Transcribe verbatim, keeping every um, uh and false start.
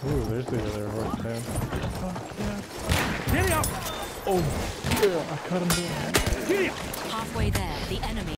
Ooh, there's the other horse man. Oh, yeah. Giddy up! Oh, yeah, I cut him down. Giddy up! Halfway there, the enemy